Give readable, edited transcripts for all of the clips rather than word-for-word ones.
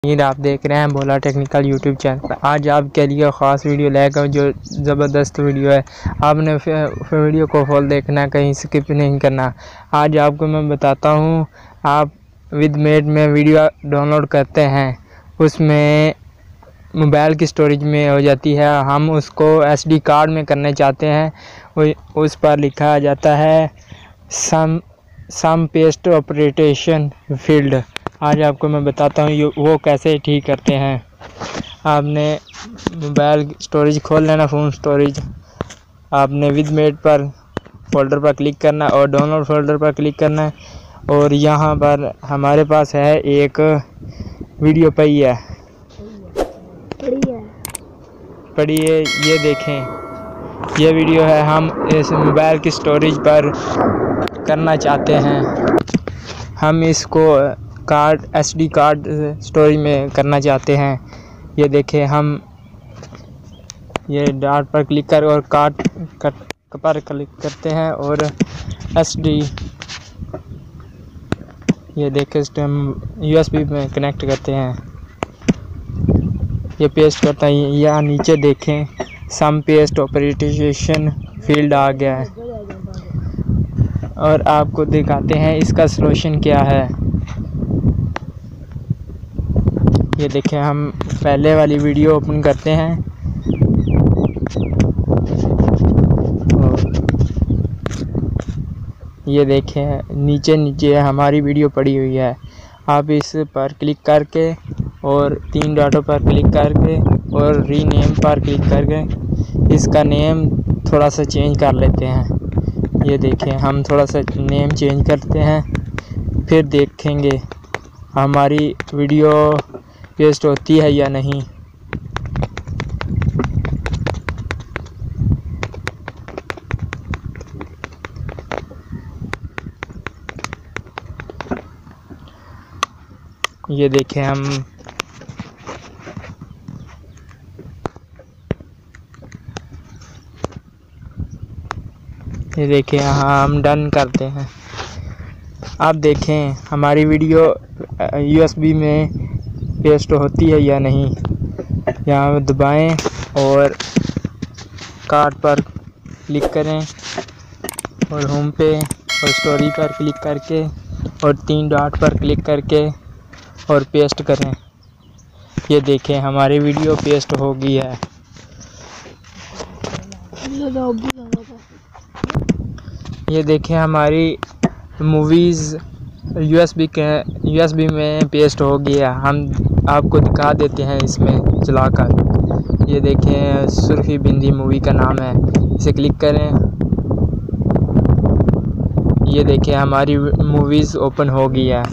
आप देख रहे हैं भोला टेक्निकल यूट्यूब चैनल। आज आपके लिए ख़ास वीडियो लेकर जो ज़बरदस्त वीडियो है। आपने वीडियो को फुल देखना, कहीं स्किप नहीं करना। आज आपको मैं बताता हूँ, आप विदमेट में वीडियो डाउनलोड करते हैं, उसमें मोबाइल की स्टोरेज में हो जाती है। हम उसको SD कार्ड में करना चाहते हैं। उस पर लिखा जाता है सम पेस्ट ऑपरेशन फील्ड। आज आपको मैं बताता हूँ वो कैसे ठीक करते हैं। आपने मोबाइल स्टोरेज खोल लेना, फ़ोन स्टोरेज। आपने विदमेट पर फोल्डर पर क्लिक करना और डाउनलोड फोल्डर पर क्लिक करना है। और यहाँ पर हमारे पास है एक वीडियो पड़ी है, ये देखें, ये वीडियो है। हम इस मोबाइल की स्टोरेज पर करना चाहते हैं। हम इसको SD कार्ड स्टोरेज में करना चाहते हैं। ये देखें, हम ये डॉट पर क्लिक कर और कट पर क्लिक करते हैं और SD, ये देखें, हम USB में कनेक्ट करते हैं। ये पेस्ट करता है। यहाँ नीचे देखें, सम पेस्ट ऑपरेशन फील्ड आ गया है। और आपको दिखाते हैं इसका सलूशन क्या है। ये देखें, हम पहले वाली वीडियो ओपन करते हैं और ये देखें, नीचे हमारी वीडियो पड़ी हुई है। आप इस पर क्लिक करके और 3 डॉटों पर क्लिक करके और रीनेम पर क्लिक करके इसका नेम थोड़ा सा चेंज कर लेते हैं। ये देखें, हम थोड़ा सा नेम चेंज करते हैं, फिर देखेंगे हमारी वीडियो पेस्ट होती है या नहीं। ये देखें, ये देखें, हाँ, हम डन करते हैं। आप देखें हमारी वीडियो USB में पेस्ट होती है या नहीं। यहाँ दबाएं और कार्ड पर क्लिक करें और होम पे और स्टोरी पर क्लिक करके और 3 डॉट पर क्लिक करके और पेस्ट करें। ये देखें, हमारी वीडियो पेस्ट हो गई है। ये देखें, हमारी मूवीज़ USB में पेस्ट हो गया। हम आपको दिखा देते हैं इसमें चलाकर। ये देखें, सुर्खी बिंदी मूवी का नाम है, इसे क्लिक करें। ये देखें, हमारी मूवीज़ ओपन हो गई है।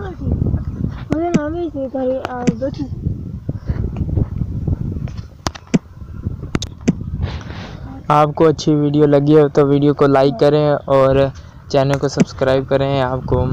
आपको अच्छी वीडियो लगी हो तो वीडियो को लाइक करें और चैनल को सब्सक्राइब करें। आपको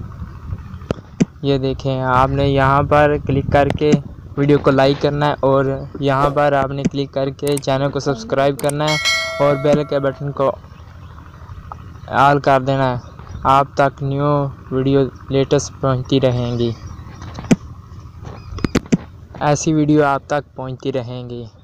ये देखें, आपने यहाँ पर क्लिक करके वीडियो को लाइक करना है और यहाँ पर आपने क्लिक करके चैनल को सब्सक्राइब करना है और बेल के बटन को ऑल कर देना है। आप तक न्यू वीडियो लेटेस्ट पहुँचती रहेंगी, ऐसी वीडियो आप तक पहुँचती रहेंगी।